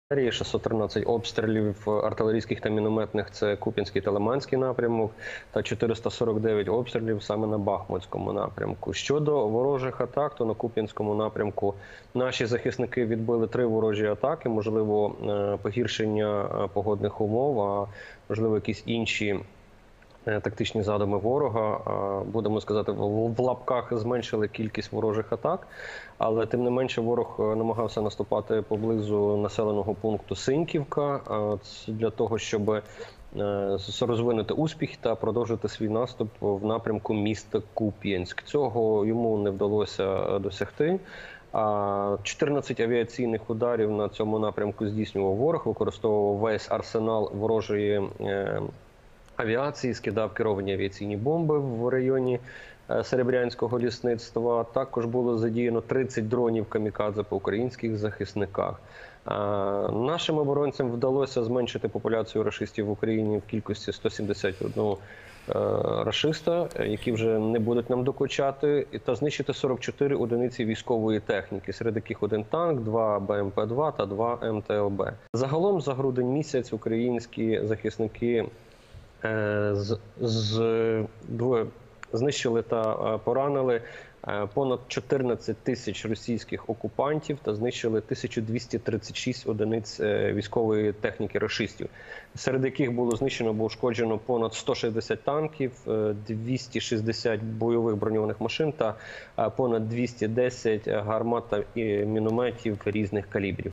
613 обстрілів артилерійських та мінометних – це Куп'янський та Лиманський напрямок, та 449 обстрілів саме на Бахмутському напрямку. Щодо ворожих атак, то на Куп'янському напрямку наші захисники відбили 3 ворожі атаки, можливо, погіршення погодних умов, а можливо якісь інші тактичні задуми ворога. Будемо сказати, в лапках зменшили кількість ворожих атак, але тим не менше ворог намагався наступати поблизу населеного пункту Синьківка для того, щоб розвинути успіх та продовжити свій наступ в напрямку міста Куп'янськ. Цього йому не вдалося досягти. 14 авіаційних ударів на цьому напрямку здійснював ворог, використовував весь арсенал ворожої авіації, скидав керовані авіаційні бомби в районі Серебрянського лісництва. Також було задіяно 30 дронів камікадзе по українських захисниках. Нашим оборонцям вдалося зменшити популяцію рашистів в Україні в кількості 171 рашиста, які вже не будуть нам докучати, та знищити 44 одиниці військової техніки, серед яких 1 танк, 2 БМП-2 та 2 МТЛБ. Загалом за грудень місяць українські захисники знищили та поранили понад 14 тисяч російських окупантів та знищили 1236 одиниць військової техніки рашистів, серед яких було знищено або ушкоджено понад 160 танків, 260 бойових броньованих машин та понад 210 гармат та мінометів різних калібрів.